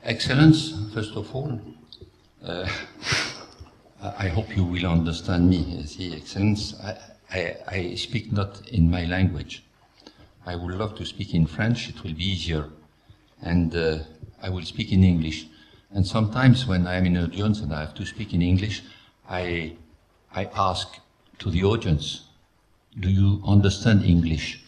Excellence, first of all. I hope you will understand me. See, Excellence, I speak not in my language. I would love to speak in French, it will be easier. And I will speak in English. And sometimes when I am in an audience and I have to speak in English, I ask to the audience, do you understand English?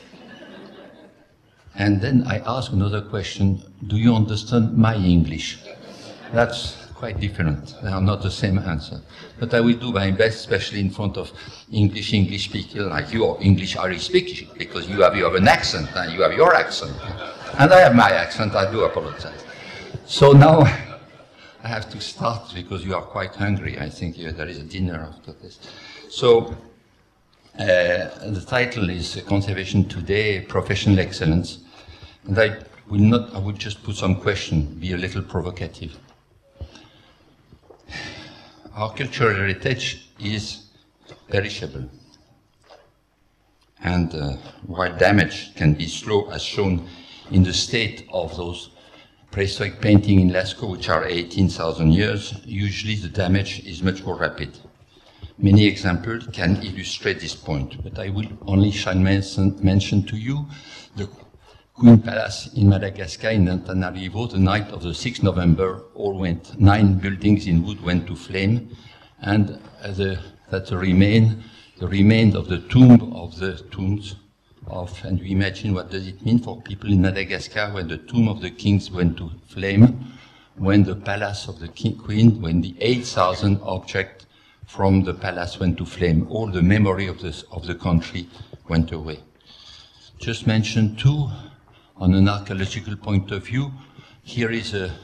And then I ask another question, do you understand my English? That's quite different. They are not the same answer. But I will do my best, especially in front of English speakers like you, or Irish speakers, because you have an accent, and you have your accent. And I have my accent, I do apologize. So now I have to start because you are quite hungry. I think there is a dinner after this. So the title is Conservation Today, Professional Excellence. And I will just put some question, be a little provocative. Our cultural heritage is perishable. And while damage can be slow, as shown in the state of those prehistoric paintings in Lascaux, which are 18,000 years, usually the damage is much more rapid. Many examples can illustrate this point, but I will only shall mention to you the Queen Palace in Madagascar in Antananarivo. The night of the 6th November, 9 buildings in wood went to flame, and the remains of the tombs of, and you imagine what does it mean for people in Madagascar when the tomb of the kings went to flame, when the palace of the queen, when the 8,000 objects from the palace went to flame, all the memory of the country went away. Just mention two, on an archaeological point of view. Here is a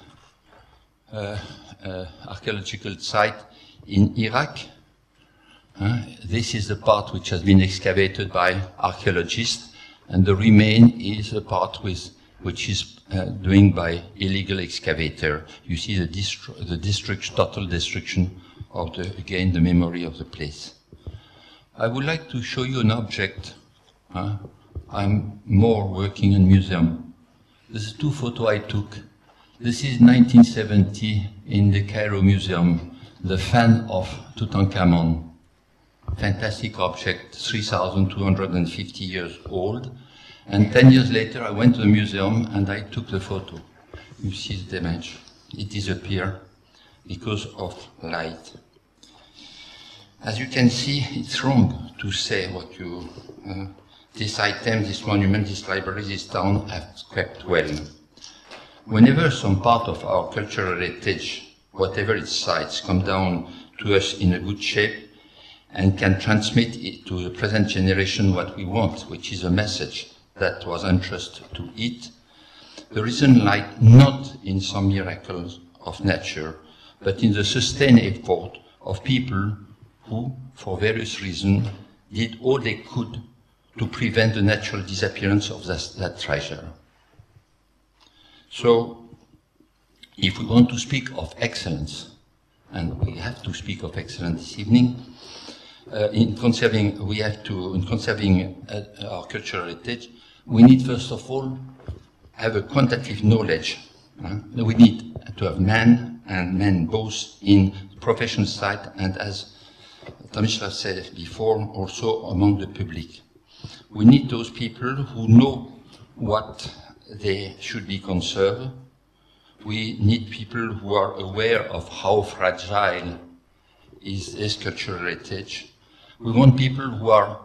archaeological site in Iraq. This is the part which has been excavated by archaeologists, and the remain is a part which is doing by illegal excavator. You see the total destruction of again the memory of the place. I would like to show you an object. I'm more working in museum. This is two photos I took. This is 1970 in the Cairo Museum, the fan of Tutankhamun. Fantastic object, 3,250 years old. And 10 years later, I went to the museum and I took the photo. You see the damage. It disappeared because of light. As you can see, it's wrong to say what you... this item, this monument, this library, this town have kept well. Whenever some part of our cultural heritage, whatever its size, come down to us in a good shape and can transmit it to the present generation what we want, which is a message that was entrusted to it, the reason lies not in some miracles of nature, but in the sustained effort of people who, for various reasons, did all they could to prevent the natural disappearance of that treasure. So, if we want to speak of excellence, and we have to speak of excellence this evening, in conserving our cultural heritage, we need first of all have a quantitative knowledge. We need to have men and men both in the professional side and, as Tomislav said before, also among the public. We need those people who know what they should be conserved. We need people who are aware of how fragile is this cultural heritage. We want people who are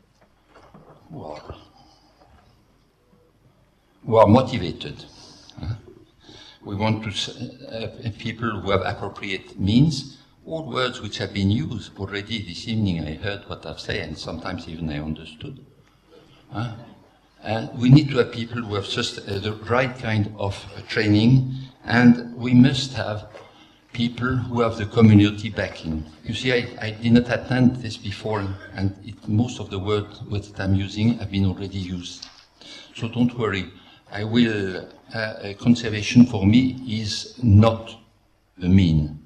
motivated. We want to people who have appropriate means. All words which have been used already this evening, I heard what I've said, and sometimes even I understood. And we need to have people who have just the right kind of training, and we must have people who have the community backing. You see, I did not attend this before, and most of the words that I'm using have been already used. So don't worry. I will, conservation for me is not a mean.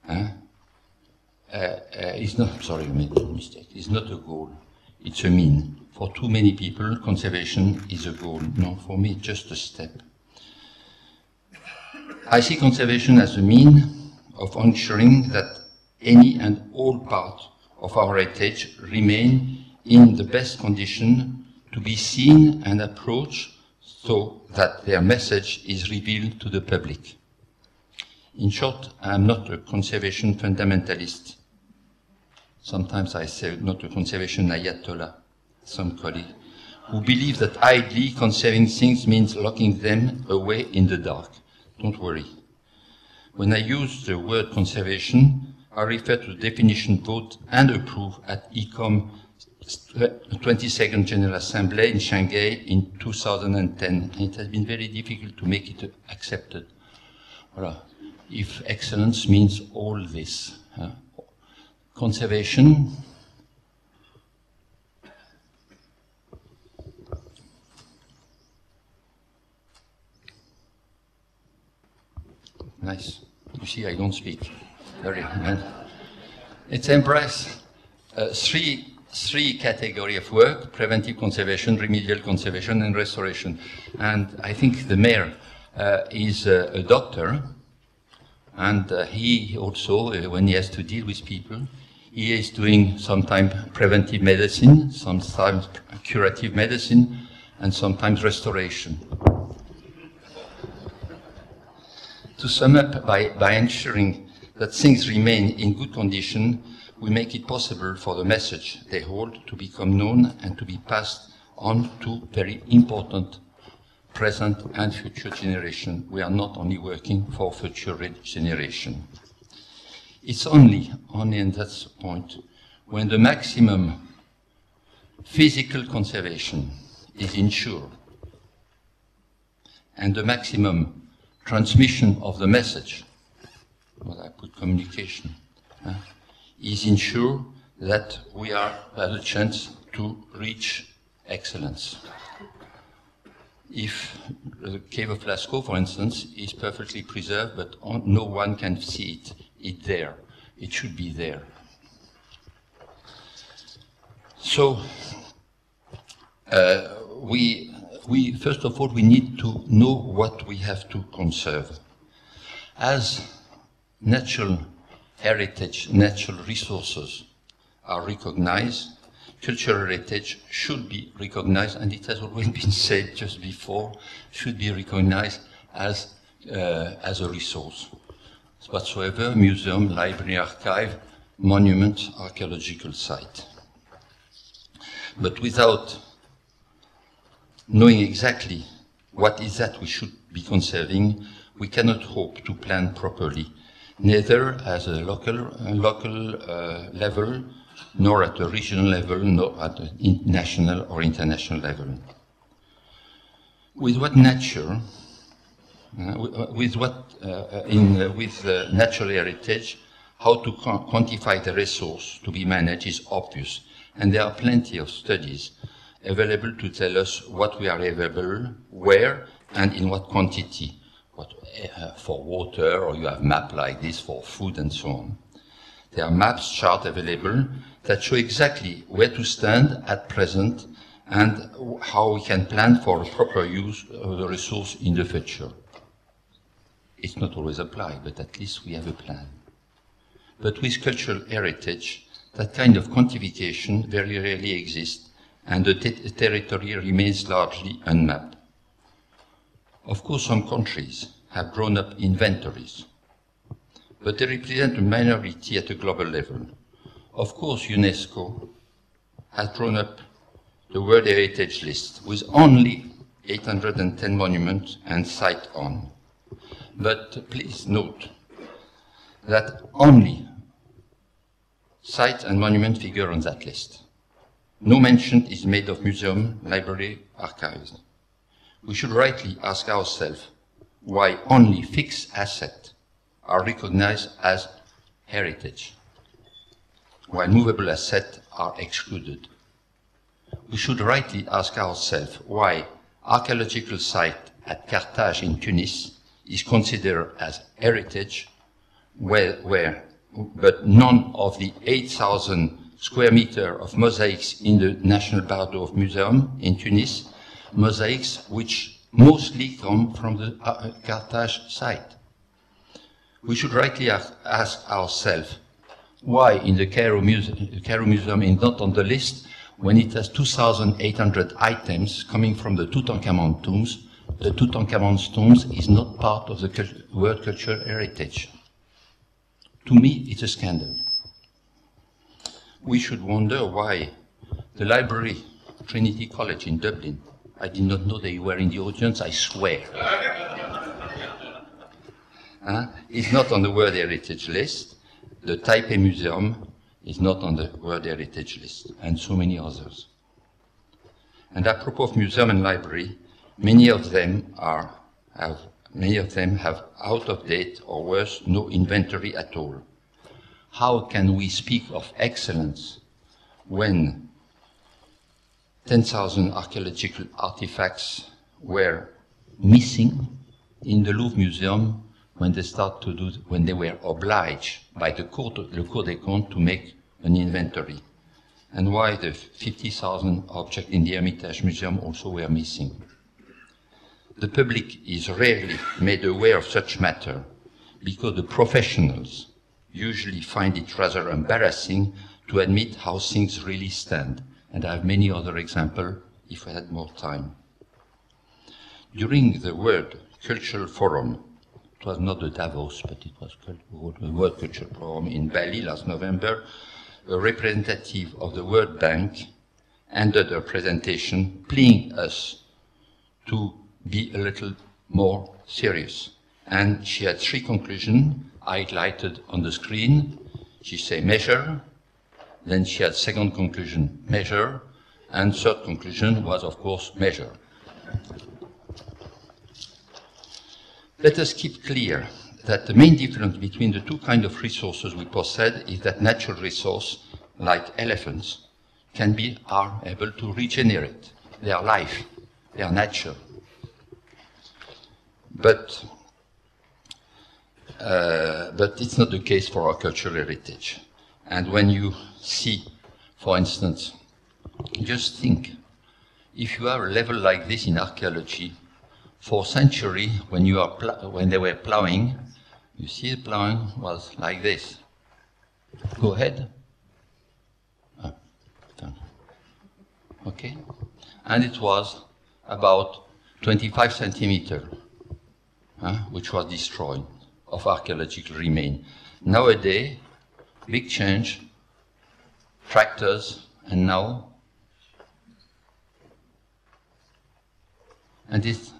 It's not, sorry, I made a mistake. It's not a goal. It's a mean. For too many people, conservation is a goal. No, for me, just a step. I see conservation as a means of ensuring that any and all parts of our heritage remain in the best condition to be seen and approached so that their message is revealed to the public. In short, I am not a conservation fundamentalist. Sometimes I say not a conservation ayatollah, some colleagues, who believe that idly conserving things means locking them away in the dark. Don't worry. When I use the word conservation, I refer to the definition vote and approved at ICOM 22nd General Assembly in Shanghai in 2010. It has been very difficult to make it accepted. Voilà. If excellence means all this. Conservation, nice. You see, I don't speak. Very well. It's embrace three categories of work: preventive conservation, remedial conservation, and restoration. And I think the mayor is a doctor, and he also, when he has to deal with people, he is doing sometimes preventive medicine, sometimes curative medicine, and sometimes restoration. To sum up, by ensuring that things remain in good condition, we make it possible for the message they hold to become known and to be passed on to very important present and future generations. We are not only working for future generation. It's only, and that's the point, when the maximum physical conservation is ensured and the maximum transmission of the message, what I put communication, is ensured that we have a chance to reach excellence. If the cave of Lascaux, for instance, is perfectly preserved, but no one can see it, it's there. It should be there. So, first of all, we need to know what we have to conserve. As natural heritage, natural resources are recognized, cultural heritage should be recognized, and it has already been said just before, should be recognized as a resource. Whatsoever, museum, library, archive, monument, archaeological site. But without knowing exactly what is that we should be conserving, we cannot hope to plan properly, neither as a local level, nor at a regional level, nor at a national or international level. With what nature, with natural heritage, how to quantify the resource to be managed is obvious, and there are plenty of studies available to tell us what we are available, where, and in what quantity. For water, or you have maps like this for food and so on. There are maps, charts available that show exactly where to stand at present and how we can plan for the proper use of the resource in the future. It's not always applied, but at least we have a plan. But with cultural heritage, that kind of quantification very rarely exists, and the territory remains largely unmapped. Of course, some countries have drawn up inventories, but they represent a minority at a global level. Of course, UNESCO has drawn up the World Heritage List with only 810 monuments and sites on. But please note that only sites and monuments figure on that list. No mention is made of museum, library, archives. We should rightly ask ourselves why only fixed assets are recognized as heritage, while movable assets are excluded. We should rightly ask ourselves why archaeological site at Carthage in Tunis is considered as heritage, but none of the 8,000 square meters of mosaics in the National Bardo Museum in Tunis, mosaics which mostly come from the Carthage site. We should rightly ask ourselves why in the Cairo Museum is not on the list when it has 2,800 items coming from the Tutankhamun tombs. The Tutankhamun tombs is not part of the World Cultural Heritage. To me, it's a scandal. We should wonder why the library, Trinity College in Dublin, I did not know they were in the audience, I swear, is not on the World Heritage list. The Taipei Museum is not on the World Heritage list, and so many others. And apropos of museum and library, many of them have out of date or worse, no inventory at all. How can we speak of excellence when 10,000 archaeological artifacts were missing in the Louvre Museum when they were obliged by the Cour des Comptes to make an inventory, and why the 50,000 objects in the Hermitage Museum also were missing. The public is rarely made aware of such matter because the professionals usually find it rather embarrassing to admit how things really stand. And I have many other examples if I had more time. During the World Cultural Forum, it was not the Davos, but it was the World Cultural Forum in Bali last November, a representative of the World Bank ended her presentation pleading us to be a little more serious. And she had three conclusions highlighted on the screen. She said measure, then she had second conclusion, measure, and third conclusion was, of course, measure. Let us keep clear that the main difference between the two kinds of resources we possess is that natural resources, like elephants, are able to regenerate. They are life, they are nature. But it's not the case for our cultural heritage. And when you see, for instance, just think, if you have a level like this in archaeology, for centuries, when they were plowing, you see the plowing was like this. Go ahead. Okay. And it was about 25 centimeters, which was destroyed of archaeological remains. Nowadays, big change, tractors, and now, and this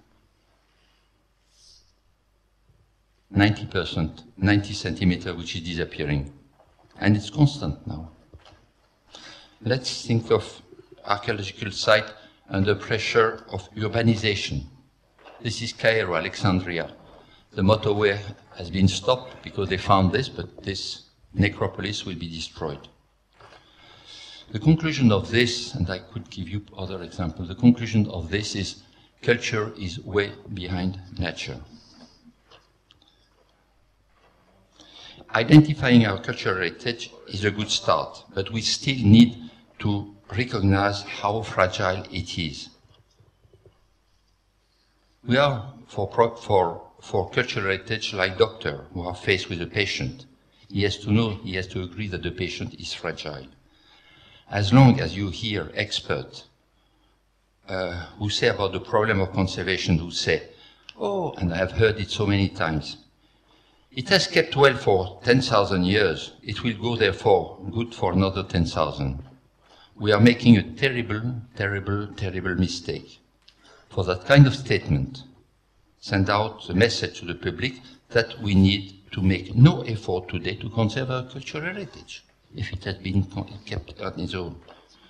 90%, 90 centimeters, which is disappearing. And it's constant now. Let's think of archaeological site under pressure of urbanization. This is Cairo, Alexandria. The motorway has been stopped because they found this, but this necropolis will be destroyed. The conclusion of this, and I could give you other examples, the conclusion of this is culture is way behind nature. Identifying our cultural heritage is a good start, but we still need to recognize how fragile it is. We are, for cultural heritage, like doctors who are faced with a patient. He has to know, he has to agree that the patient is fragile. As long as you hear experts who say about the problem of conservation, who say, oh, and I have heard it so many times, it has kept well for 10,000 years, it will go therefore good for another 10,000. We are making a terrible, terrible, terrible mistake. For that kind of statement, send out the message to the public that we need to make no effort today to conserve our cultural heritage, if it has been kept on its own.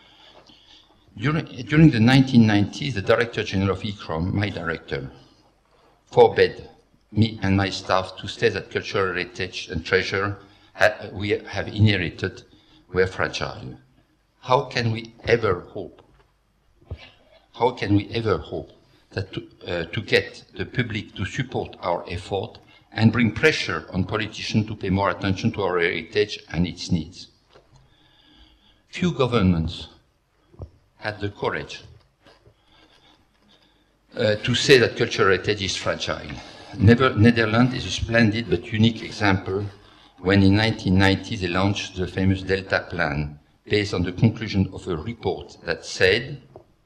During the 1990s, the Director General of ICROM, my director, forbade me and my staff to state that cultural heritage and treasure we have inherited were fragile. How can we ever hope? How can we ever hope that to get the public to support our effort and bring pressure on politicians to pay more attention to our heritage and its needs? Few governments had the courage to say that cultural heritage is fragile. Netherlands is a splendid but unique example when in 1990 they launched the famous Delta Plan, based on the conclusion of a report that said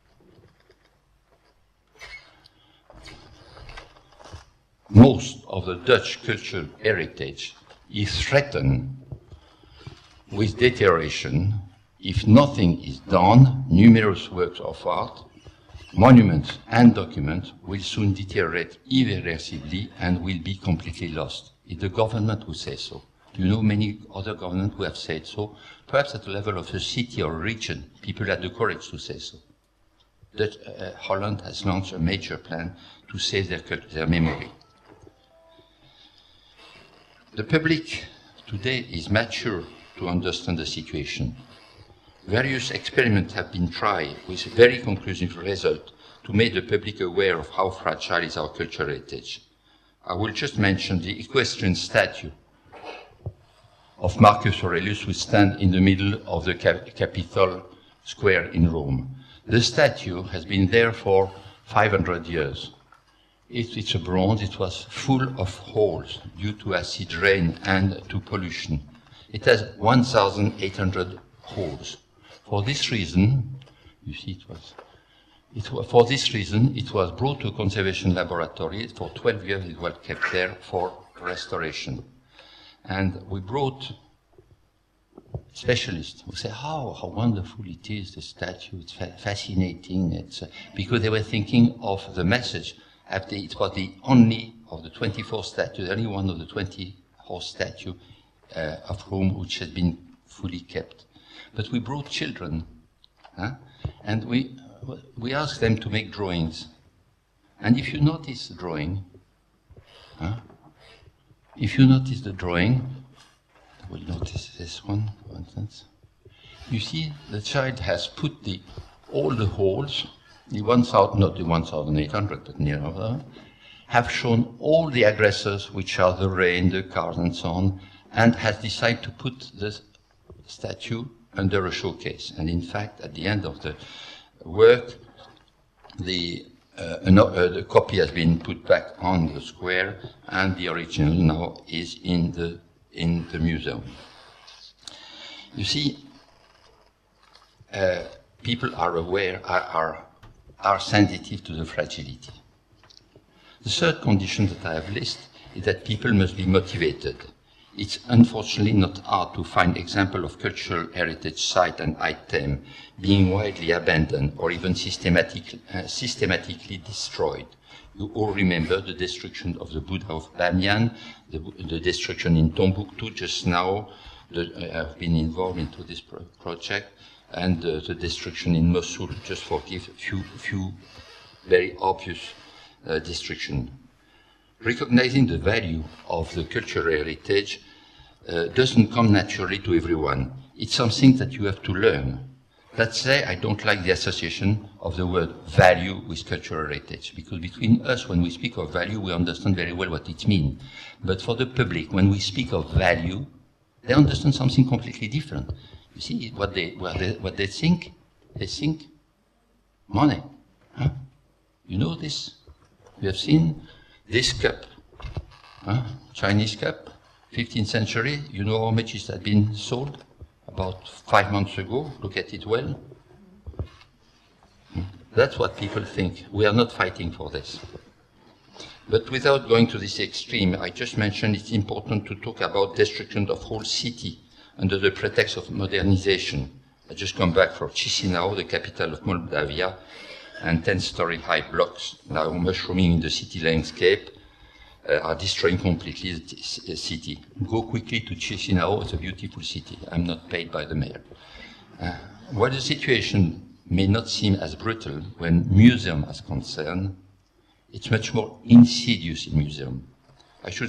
most of the Dutch cultural heritage is threatened with deterioration if nothing is done. Numerous works of art, monuments and documents will soon deteriorate irreversibly and will be completely lost. It's the government who says so. Do you know many other governments who have said so? Perhaps at the level of a city or a region, people had the courage to say so. Holland has launched a major plan to save their memory. The public today is mature to understand the situation. Various experiments have been tried with very conclusive results to make the public aware of how fragile is our cultural heritage. I will just mention the equestrian statue of Marcus Aurelius, which stands in the middle of the Capitol Square in Rome. The statue has been there for 500 years. It's a bronze. It was full of holes due to acid rain and to pollution. It has 1,800 holes. For this reason, you see for this reason, it was brought to a conservation laboratory. For 12 years, it was kept there for restoration. And we brought specialists who say, how wonderful it is, the statue, it's fascinating. Because they were thinking of the message. It was the only of the 24 statues, only one of the 24 statues of Rome which had been fully kept. But we brought children, and we asked them to make drawings. And if you notice the drawing, we'll notice this one, for instance. You see, the child has put all the holes, not the 1,800, but near, have shown all the aggressors, which are the rain, the cars, and so on, and has decided to put the statue under a showcase. And in fact, at the end of the work, the copy has been put back on the square, and the original now is in the museum. You see, people are aware, are sensitive to the fragility. The third condition that I have listed is that people must be motivated. It's unfortunately not hard to find examples of cultural heritage sites and items being widely abandoned or even systematically destroyed. You all remember the destruction of the Buddha of Bamiyan, the destruction in Tombouctou just now. I've been involved into this project, and the destruction in Mosul, just for give a few very obvious destruction. Recognizing the value of the cultural heritage doesn't come naturally to everyone. It's something that you have to learn. Let's say I don't like the association of the word value with cultural heritage, because between us, when we speak of value, we understand very well what it means. But for the public, when we speak of value, they understand something completely different. You see what they think? They think money. You know this? You have seen this cup, Chinese cup, 15th century. You know how much it had been sold? About 5 months ago. Look at it well. That's what people think. We are not fighting for this. But without going to this extreme, I just mentioned it's important to talk about destruction of whole city under the pretext of modernization. I just come back from Chisinau, the capital of Moldavia, and 10-story high blocks now mushrooming in the city landscape are destroying completely the city. Go quickly to Chisinau, it's a beautiful city. I'm not paid by the mayor. While the situation may not seem as brutal when museum is concerned, it's much more insidious in museum. I should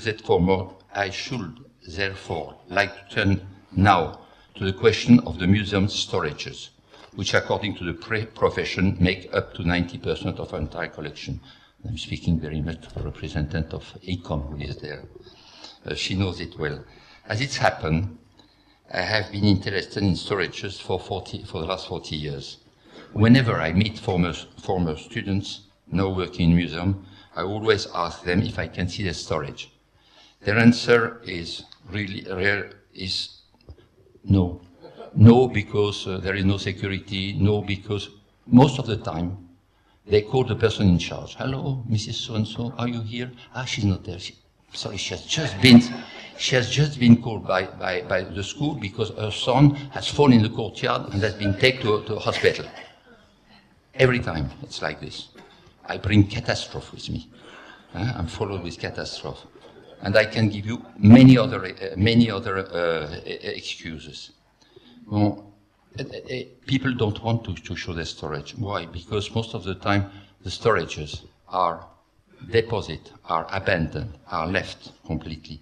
therefore like to turn now to the question of the museum's storages, which according to the profession make up to 90% of our entire collection. I'm speaking very much to the representative of ECOM who is there. She knows it well. As it's happened, I have been interested in storages for the last 40 years. Whenever I meet former students now working in museum, I always ask them if I can see their storage. Their answer is really rare, is no. No, because there is no security. No, because most of the time they call the person in charge. Hello, Mrs. So-and-so, are you here? Ah, she's not there. Sorry, she has just been called by the school because her son has fallen in the courtyard and has been taken to a hospital. Every time it's like this. I bring catastrophe with me. I'm followed with catastrophe. And I can give you many other excuses. Well, people don't want to show their storage. Why? Because most of the time the storages are deposited, are abandoned, are left completely.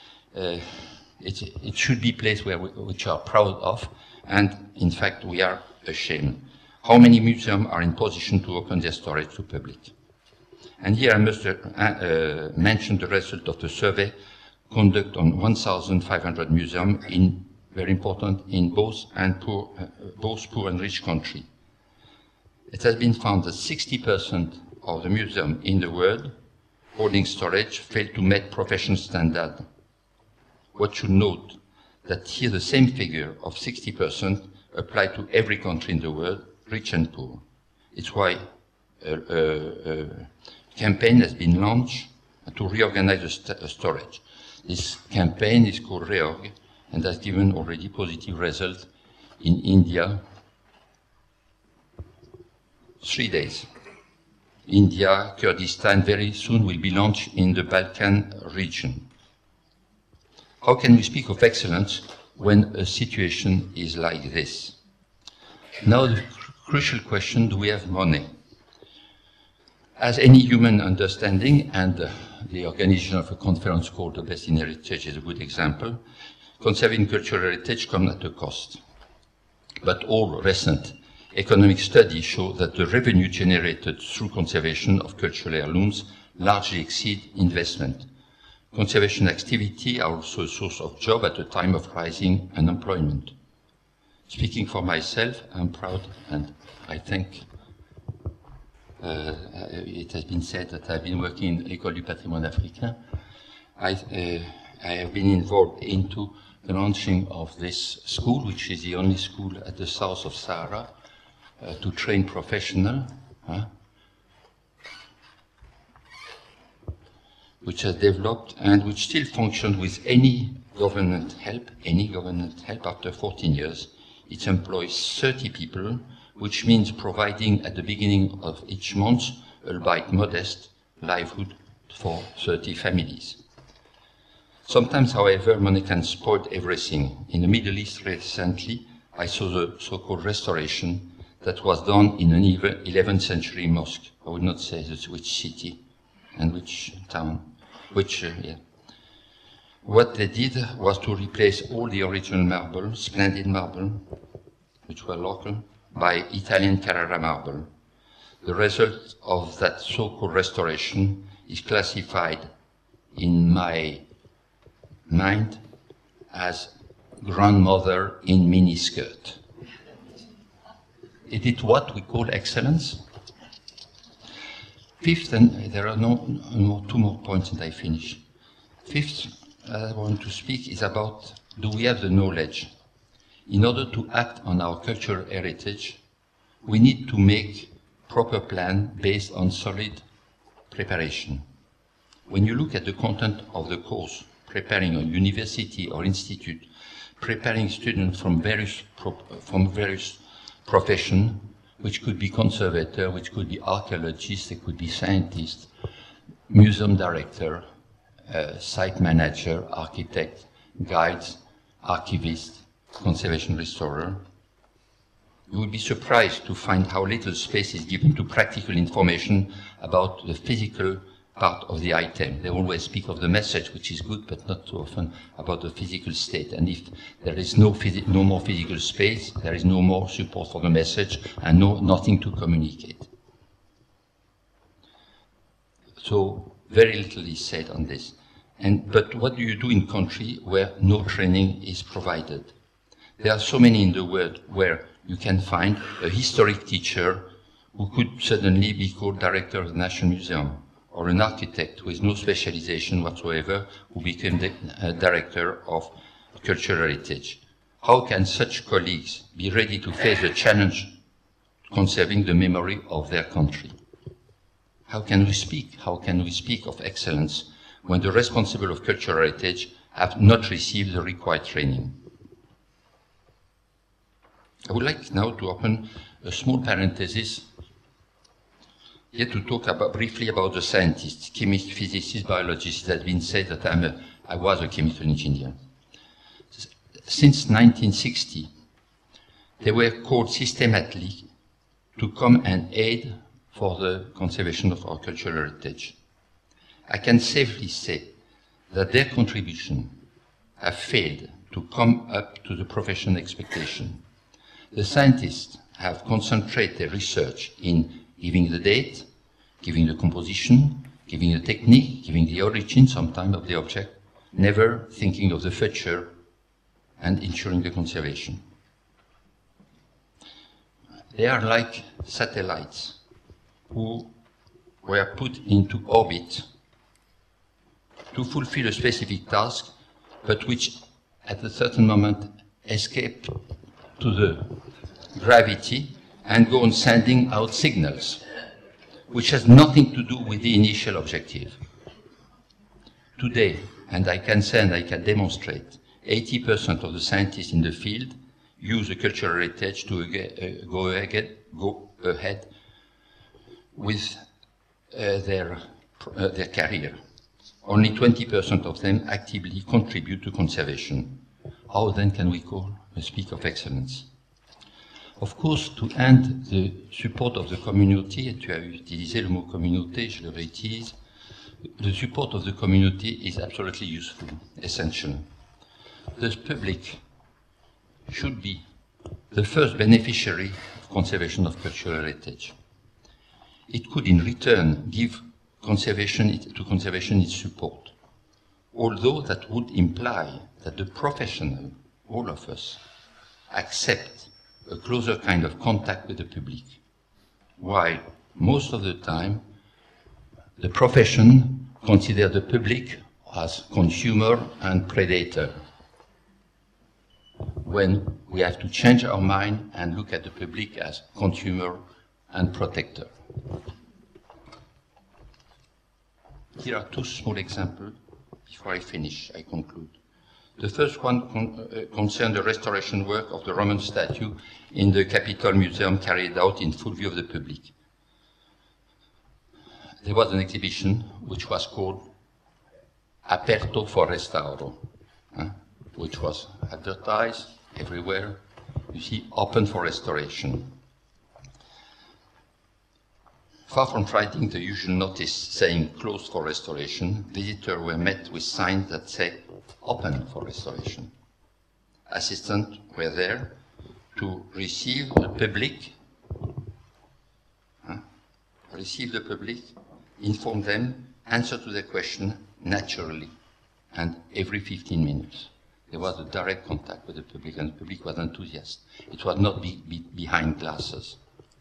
It should be places which are proud of, and in fact we are ashamed. How many museums are in position to open their storage to public? And here I must mention the result of the survey conducted on 1,500 museums in, very important, in both poor and rich countries. It has been found that 60% of the museums in the world holding storage fail to meet professional standards. What should note that here the same figure of 60% apply to every country in the world, rich and poor. It's why a campaign has been launched to reorganize the storage. This campaign is called REORG and has given already positive results in India. 3 days. India, Kurdistan, very soon will be launched in the Balkan region. How can we speak of excellence when a situation is like this? Now the crucial question, do we have money? As any human understanding, and the organization of a conference called The Best in Heritage is a good example, conserving cultural heritage comes at a cost. But all recent economic studies show that the revenue generated through conservation of cultural heirlooms largely exceed investment. Conservation activity are also a source of job at a time of rising unemployment. Speaking for myself, I'm proud, and I think it has been said that I've been working in École du Patrimoine Africain. I have been involved into the launching of this school, which is the only school at the south of Sahara to train professionals, which has developed and which still functions with any government help after 14 years. It employs 30 people, which means providing at the beginning of each month, albeit modest, livelihood for 30 families. Sometimes, however, money can spoil everything. In the Middle East recently, I saw the so-called restoration that was done in an 11th century mosque. I would not say which city and which town, What they did was to replace all the original marble, splendid marble, which were local, by Italian Carrara marble. The result of that so-called restoration is classified in my mind as grandmother in miniskirt. Is it what we call excellence? Fifth, and there are two more points and I finish. Fifth, I want to speak is about, do we have the knowledge? In order to act on our cultural heritage, we need to make proper plan based on solid preparation. When you look at the content of the course, preparing a university or institute, preparing students from various professions, which could be conservator, which could be archaeologists, it could be scientists, museum director, site manager, architect, guides, archivist, conservation restorer. You will be surprised to find how little space is given to practical information about the physical part of the item. They always speak of the message, which is good, but not too often about the physical state. And if there is no more physical space, there is no more support for the message and nothing to communicate. So very little is said on this. But what do you do in country where no training is provided? There are so many in the world where you can find a historic teacher who could suddenly be called director of the National Museum, or an architect with no specialization whatsoever who became the director of cultural heritage? How can such colleagues be ready to face the challenge of conserving the memory of their country? How can we speak? How can we speak of excellence when the responsible of cultural heritage have not received the required training? I would like now to open a small parenthesis here to talk briefly about the scientists, chemists, physicists, biologists. It has been said that I was a chemical engineer. Since 1960, they were called systematically to come and aid for the conservation of our cultural heritage. I can safely say that their contribution have failed to come up to the professional expectation. The scientists have concentrated their research in giving the date, giving the composition, giving the technique, giving the origin sometimes of the object, never thinking of the future and ensuring the conservation. They are like satellites who were put into orbit to fulfill a specific task, but which at a certain moment escape to the gravity and go on sending out signals, which has nothing to do with the initial objective. Today, and I can say and I can demonstrate, 80% of the scientists in the field use the cultural heritage to go ahead with their career. Only 20% of them actively contribute to conservation. How then can we speak of excellence? Of course, to end the support of the community, et tu as utilisé le mot communauté, je le réutilise, the support of the community is absolutely useful, essential. The public should be the first beneficiary of conservation of cultural heritage. It could in return give to conservation its support, although that would imply that the professional, all of us, accept a closer kind of contact with the public, while most of the time the profession considers the public as consumer and predator, when we have to change our mind and look at the public as consumer and protector. Here are two small examples. Before I finish, I conclude. The first one concerns the restoration work of the Roman statue in the Capitol Museum carried out in full view of the public. There was an exhibition which was called Aperto for Restauro, which was advertised everywhere, you see, open for restoration. Far from writing the usual notice saying closed for restoration, visitors were met with signs that say open for restoration. Assistants were there to receive the public, inform them, answer to their question naturally, and every 15 minutes. There was a direct contact with the public, and the public was enthusiastic. It was not behind glasses.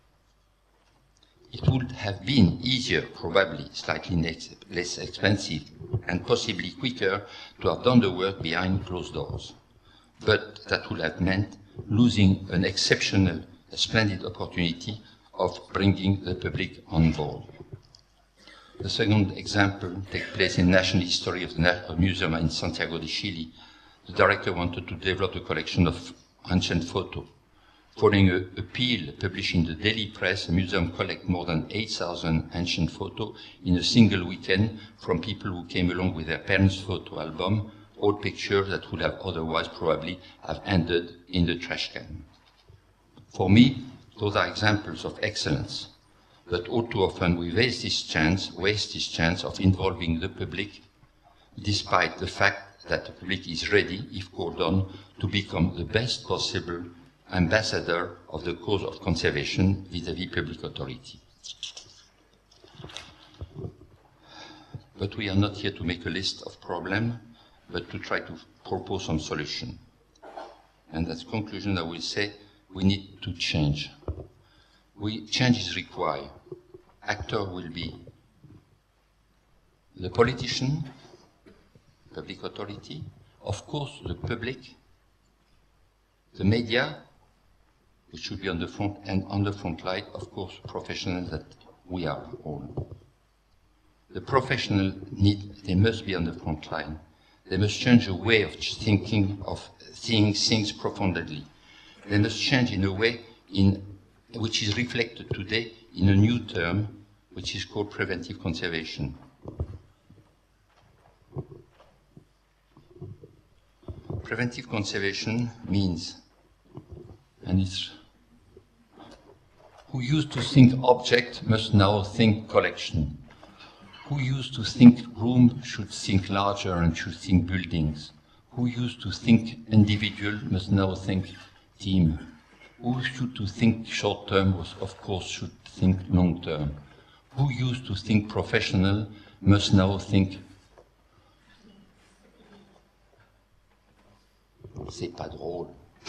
It would have been easier, probably slightly less expensive, and possibly quicker to have done the work behind closed doors. But that would have meant losing an exceptional, a splendid opportunity of bringing the public on board. The second example takes place in National History of the Museum in Santiago de Chile. The director wanted to develop a collection of ancient photos. Following an appeal published in the daily press, the museum collected more than 8,000 ancient photos in a single weekend from people who came along with their parents' photo album, all pictures that would have otherwise probably have ended in the trash can. For me, those are examples of excellence, but all too often we waste this chance of involving the public, despite the fact that the public is ready, if called on, to become the best possible ambassador of the cause of conservation vis-à-vis public authority. But we are not here to make a list of problems, but to try to propose some solution. And as a conclusion, I will say we need to change. Change is required. Actors will be the politician, public authority, of course the public, the media, which should be on the front, and on the front line, of course, professionals that we are all. The professional they must be on the front line. They must change a way of thinking, of seeing things profoundly. They must change in a way which is reflected today in a new term, which is called preventive conservation. Preventive conservation means, and it's who used to think object must now think collection. Who used to think room should think larger and should think buildings. Who used to think individual must now think team. Who used to think short term was, of course, should think long term. Who used to think professional must now think. C'est pas drôle.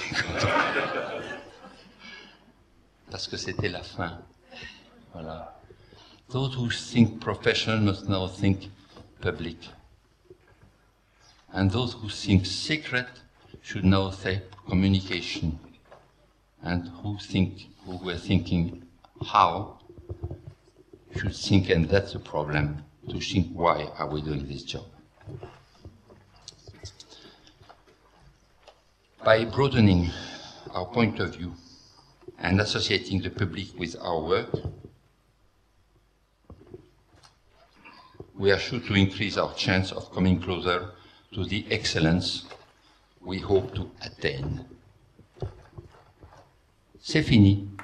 Parce que c'était la fin. Voilà. Those who think professional must now think public. And those who think secret should now say communication. And who were thinking how should think, and that's the problem, to think why are we doing this job. By broadening our point of view and associating the public with our work, we are sure to increase our chance of coming closer to the excellence we hope to attain. C'est fini.